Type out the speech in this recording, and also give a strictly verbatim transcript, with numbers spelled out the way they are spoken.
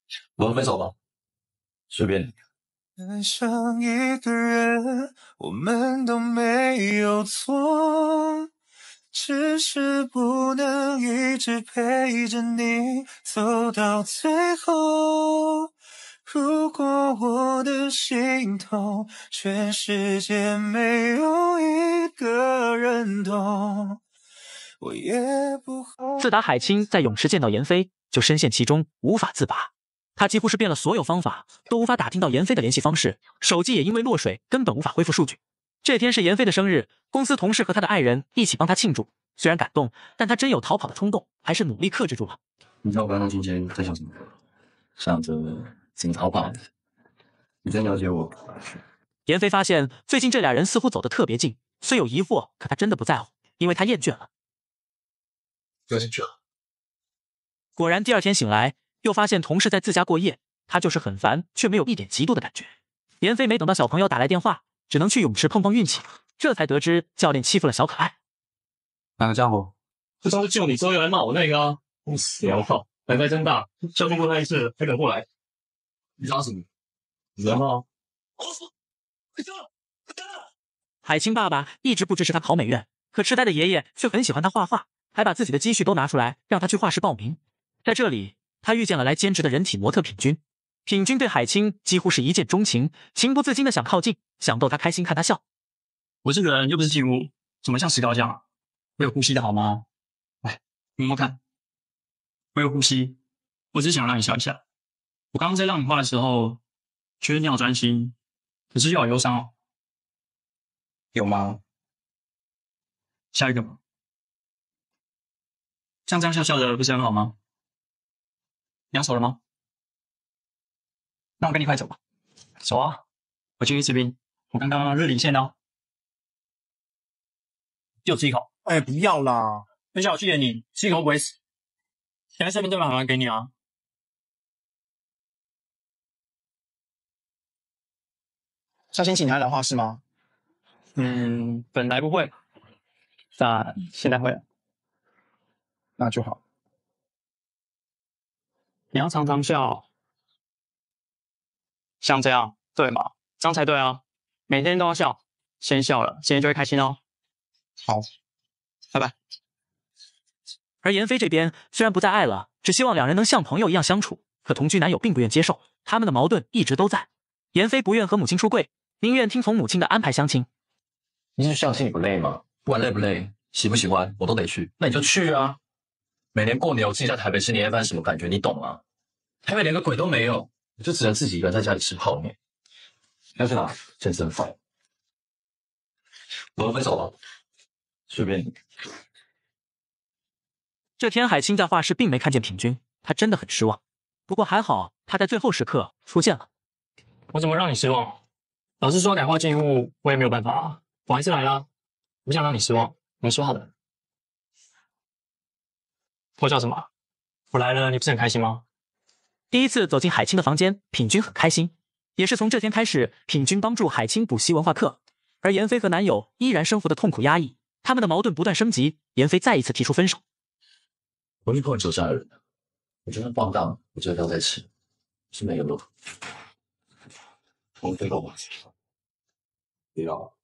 我们分手吧，随便你。 爱上一个人，我们都没有错，只是不能一直陪着你走到最后。如果我的心痛，全世界没有一个人懂，我也不后悔。 自打海清在泳池见到严飞，就深陷其中无法自拔。他几乎是变了所有方法，都无法打听到严飞的联系方式，手机也因为落水根本无法恢复数据。这天是严飞的生日，公司同事和他的爱人一起帮他庆祝。虽然感动，但他真有逃跑的冲动，还是努力克制住了。 你知道我刚刚中间在想什么吗？想着怎么逃跑。你真了解我。 严飞发现最近这俩人似乎走得特别近，虽有疑惑，可他真的不在乎，因为他厌倦了。 有兴趣了。 果然，第二天醒来，又发现同事在自家过夜，他就是很烦，却没有一点嫉妒的感觉。严飞没等到小朋友打来电话，只能去泳池碰碰运气，这才得知教练欺负了小可爱。 哪个家伙？ 就上次救你之后又来骂我那个啊！你死要靠，胆子真大，教训过他一次还敢过来？ 你打什么？ 人吗？ 海清爸爸一直不支持他考美院，可痴呆的爷爷却很喜欢他画画，还把自己的积蓄都拿出来让他去画室报名。在这里，他遇见了来兼职的人体模特品君。品君对海清几乎是一见钟情，情不自禁的想靠近，想逗他开心，看他笑。 我这个人又不是静物，怎么像石膏这样啊？我有呼吸的好吗？来，摸摸看，我有呼吸。我只是想让你笑一下。我刚刚在让你画的时候，觉得你好专心，可是又好忧伤哦。有吗？下一个吗？像这样笑笑的不是很好吗？你要走了吗？那我跟你一块走吧。走啊！我去吃冰，我刚刚日领线哦。就吃一口。 哎，不要啦！ 等下我去演你，吃一口不会死。现在身份证马上给你啊。 是要先请你来画室吗？ 嗯，本来不会，但现在会了。 那就好。 你要常常笑，像这样对吗？这样才对啊！每天都要笑，先笑了，今天就会开心哦。 好， 拜拜。 而严飞这边虽然不再爱了，只希望两人能像朋友一样相处，可同居男友并不愿接受，他们的矛盾一直都在。严飞不愿和母亲出柜，宁愿听从母亲的安排相亲。 你去相亲你不累吗？不管累不累，喜不喜欢我都得去。那你就去啊！每年过年我自己在台北吃年夜饭什么感觉，你懂吗？台北连个鬼都没有，你就只能自己一个人在家里吃泡面。要去哪？健身房。我们分手吧，随便你。 这天海清在画室并没看见品君，他真的很失望。不过还好，他在最后时刻出现了。 我怎么让你失望？老师说改画静物，我也没有办法啊。我还是来啦，不想让你失望。你说好的。我叫什么？我来了，你不是很开心吗？ 第一次走进海清的房间，品君很开心。也是从这天开始，品君帮助海清补习文化课，而严飞和男友依然生活的痛苦压抑，他们的矛盾不断升级。严飞再一次提出分手。 我女朋友只有这样的人，我觉得放荡，我觉得不要再吃，是每个都。我们分手吧。不要。